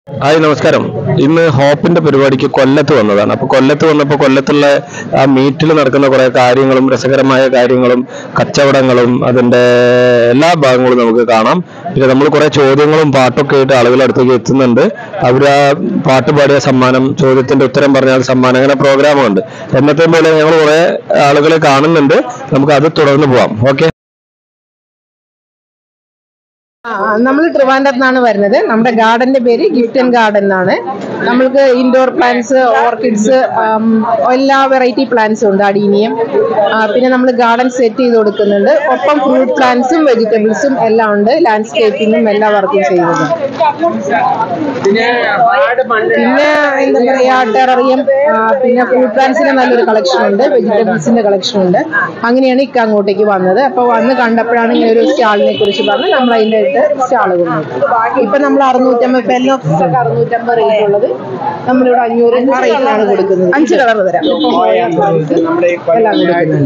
Hi നമസ്കാരം. ഇന്ന് ഹോപ്പിന്റെ പരിപാടിക്ക് കൊല്ലത്ത് വന്നതാണ്. അപ്പൊ കൊല്ലത്ത് വന്നപ്പോൾ കൊല്ലത്തുള്ള ആ മീറ്റിൽ നടക്കുന്ന കുറെ കാര്യങ്ങളും രസകരമായ കാര്യങ്ങളും കച്ചവടങ്ങളും അതിന്റെ എല്ലാ ഭാഗങ്ങളും നമുക്ക് കാണാം. പിന്നെ നമ്മൾ കുറെ ചോദ്യങ്ങളും പാട്ടൊക്കെ ആയിട്ട് ആളുകളുടെ അടുത്തേക്ക് എത്തുന്നുണ്ട്. അവർ ആ പാട്ട് പാടിയ സമ്മാനം, ചോദ്യത്തിന്റെ ഉത്തരം പറഞ്ഞാൽ സമ്മാനം, അങ്ങനെ പ്രോഗ്രാമുണ്ട്. എന്നത്തെ പോലെ ഞങ്ങൾ കുറെ ആളുകളെ കാണുന്നുണ്ട്. നമുക്ക് അത് തുടർന്ന് പോവാം. ഓക്കെ. നമ്മൾ ട്രിവാൻഡ്രത്ത് നിന്നാണ് വരുന്നത്. നമ്മുടെ ഗാർഡന്റെ പേര് ഗിഫ്റ്റ് ആൻഡ് ഗാർഡൻ എന്നാണ്. നമ്മൾക്ക് ഇൻഡോർ പ്ലാന്റ്സ്, ഓർക്കിഡ്സ്, എല്ലാ വെറൈറ്റി പ്ലാന്റ്സും ഉണ്ട്. അഡീനിയം, പിന്നെ നമ്മൾ ഗാർഡൻ സെറ്റ് ചെയ്ത് കൊടുക്കുന്നുണ്ട്. ഒപ്പം ഫ്രൂട്ട് പ്ലാന്റ്സും വെജിറ്റബിൾസും എല്ലാം ഉണ്ട്. ലാൻഡ്സ്കേപ്പിങ്ങും എല്ലാ വർക്കും ചെയ്യുന്നത്. പിന്നെ എന്താ പറയാ, ടെററിയം, പിന്നെ ഫ്രൂട്ട് പ്ലാന്റ്സിന്റെ നല്ലൊരു കളക്ഷൻ ഉണ്ട്, വെജിറ്റബിൾസിന്റെ കളക്ഷൻ ഉണ്ട്. അങ്ങനെയാണ് ഇക്ക അങ്ങോട്ടേക്ക് വന്നത്. അപ്പൊ വന്ന് കണ്ടപ്പോഴാണ് ഇങ്ങനെ ഒരു സ്റ്റാളിനെ കുറിച്ച് പറഞ്ഞ് നമ്മൾ അതിന്റെ സ്റ്റാള് കൊണ്ടുപോകും. ഇപ്പൊ നമ്മൾ 650 പെൻ ഓഫീസൊക്കെ 650 റേറ്റ് ഉള്ളത് നമ്മളിവിടെ 500 റേറ്റിലാണ് കൊടുക്കുന്നത്. 5 കളർ തരാം. എല്ലാം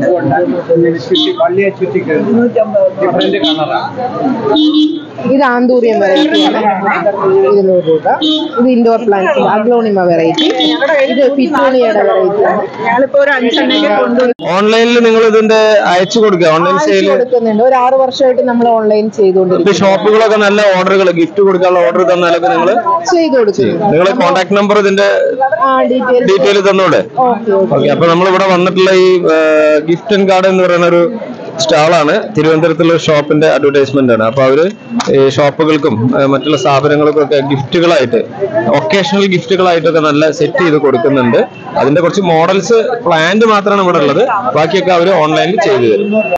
ഇത് ആന്തൂറിയം വെറൈറ്റിയാണ്, 200 രൂപ. ഇത് ഇൻഡോർ പ്ലാന്റ്സ് അഗ്ലോണിമ വെറൈറ്റി. ഇത് പിറ്റൂണിയുടെ വെറൈറ്റി ആണ്. ഞങ്ങളിപ്പോ ഒരു 5 എണ്ണൊക്കെ കൊണ്ടുപോയി ഓൺലൈനിൽ നിങ്ങൾ ഇതിന്റെ അയച്ചു കൊടുക്കുക. ഓൺലൈൻ സെയിൽ കൊടുക്കുന്നുണ്ട്. ഒരു 6 വർഷമായിട്ട് നമ്മൾ ഓൺലൈൻ ചെയ്തുകൊണ്ടിരിക്കും. ഷോപ്പുകളൊക്കെ നല്ല ഓർഡറുകൾ, ഗിഫ്റ്റ് കൊടുക്കാനുള്ള ഓർഡർ തന്നാലൊക്കെ നിങ്ങൾ ചെയ്തു കൊടുക്കും. നിങ്ങളെ കോൺടാക്ട് നമ്പർ ഇതിന്റെ ഡീറ്റെയിൽ തന്നോടെ. ഓക്കെ. അപ്പൊ നമ്മളിവിടെ വന്നിട്ടുള്ള ഈ ഗിഫ്റ്റ് ആൻഡ് ഗാർഡൻ എന്ന് പറയുന്ന ഒരു സ്റ്റാളാണ്. തിരുവനന്തപുരത്തുള്ള ഷോപ്പിന്റെ അഡ്വർടൈസ്മെന്റ് ആണ്. അപ്പൊ അവര് ഷോപ്പുകൾക്കും മറ്റുള്ള സ്ഥാപനങ്ങൾക്കും ഒക്കെ ഗിഫ്റ്റുകളായിട്ട്, ഒക്കേഷണൽ ഗിഫ്റ്റുകളായിട്ടൊക്കെ നല്ല സെറ്റ് ചെയ്ത് കൊടുക്കുന്നുണ്ട്. അതിന്റെ കുറച്ച് മോഡൽസ് പ്ലാന്റ് മാത്രമാണ് ഇവിടെ ഉള്ളത്. ബാക്കിയൊക്കെ അവർ ഓൺലൈനിൽ ചെയ്തു തരും.